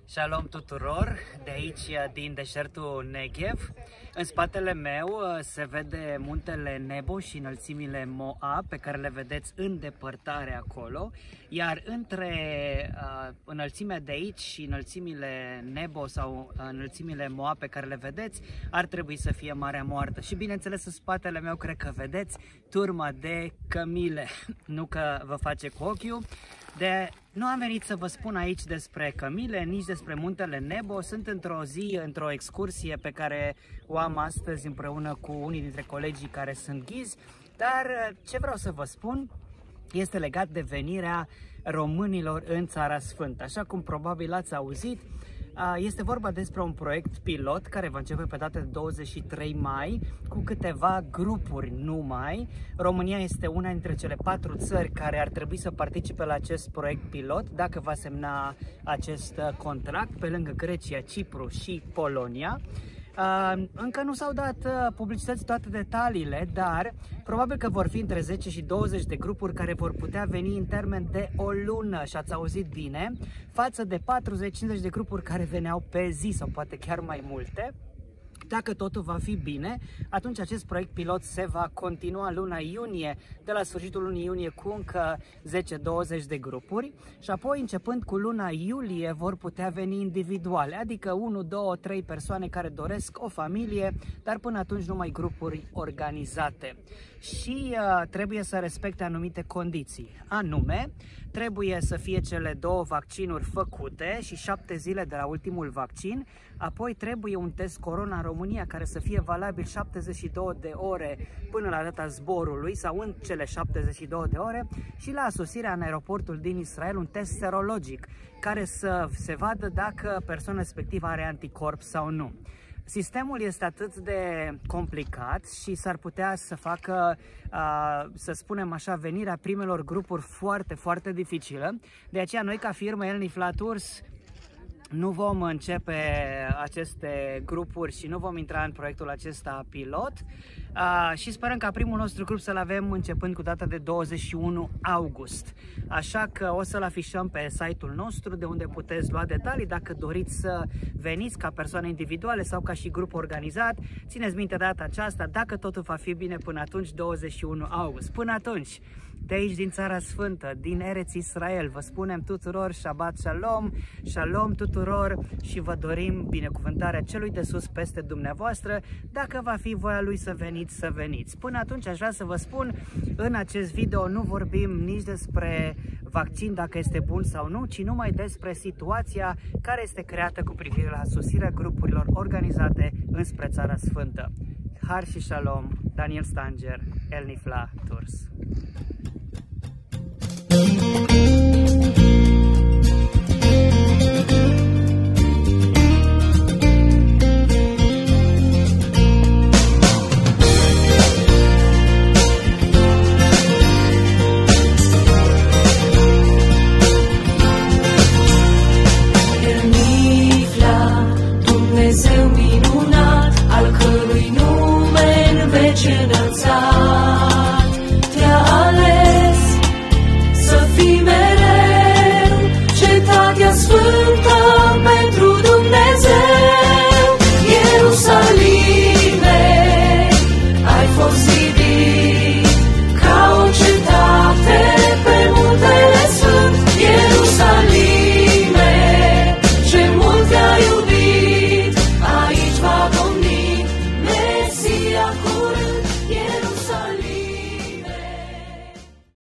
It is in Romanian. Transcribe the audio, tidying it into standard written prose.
Shalom tuturor, de aici din deșertul Negev. În spatele meu se vede muntele Nebo și înălțimile Moab, pe care le vedeți în depărtare acolo. Iar între înălțimea de aici și înălțimile Nebo sau înălțimile Moab pe care le vedeți, ar trebui să fie Marea Moartă. Și bineînțeles în spatele meu cred că vedeți turma de cămile, nu că vă face cu ochiul. Nu am venit să vă spun aici despre cămile, nici despre muntele Nebo. Sunt într-o excursie pe care o am astăzi împreună cu unii dintre colegii care sunt ghizi. Dar ce vreau să vă spun este legat de venirea românilor în Țara Sfântă. Așa cum probabil ați auzit, este vorba despre un proiect pilot care va începe pe data de 23 mai cu câteva grupuri numai. România este una dintre cele 4 țări care ar trebui să participe la acest proiect pilot dacă va semna acest contract, pe lângă Grecia, Cipru și Polonia. Încă nu s-au dat publicității toate detaliile, dar probabil că vor fi între 10 și 20 de grupuri care vor putea veni în termen de o lună, și ați auzit bine, față de 40-50 de grupuri care veneau pe zi sau poate chiar mai multe. Dacă totul va fi bine, atunci acest proiect pilot se va continua luna iunie, de la sfârșitul lunii iunie cu încă 10-20 de grupuri și apoi începând cu luna iulie vor putea veni individuale, adică 1, 2, 3 persoane care doresc o familie, dar până atunci numai grupuri organizate. Și trebuie să respecte anumite condiții, anume trebuie să fie cele 2 vaccinuri făcute și 7 zile de la ultimul vaccin, apoi trebuie un test corona în România care să fie valabil 72 de ore până la data zborului sau în cele 72 de ore și la sosirea în aeroportul din Israel un test serologic care să se vadă dacă persoana respectivă are anticorp sau nu. Sistemul este atât de complicat și s-ar putea să facă, să spunem așa, venirea primelor grupuri foarte dificilă. De aceea noi ca firmă Elnifla Tours nu vom începe aceste grupuri și nu vom intra în proiectul acesta pilot și sperăm ca primul nostru grup să-l avem începând cu data de 21 august. Așa că o să-l afișăm pe site-ul nostru de unde puteți lua detalii dacă doriți să veniți ca persoane individuale sau ca și grup organizat. Țineți minte data aceasta, dacă totul va fi bine până atunci, 21 august. Până atunci, de aici din Țara Sfântă, din Eretz Israel, vă spunem tuturor Shabbat Shalom, Shalom tuturor și vă dorim binecuvântarea celui de sus peste dumneavoastră. Dacă va fi voia lui să veniți, să veniți. Până atunci aș vrea să vă spun, în acest video nu vorbim nici despre vaccin, dacă este bun sau nu, ci numai despre situația care este creată cu privire la sosirea grupurilor organizate înspre Țara Sfântă. Har și Shalom, Daniel Stanger, Elnifla Tours.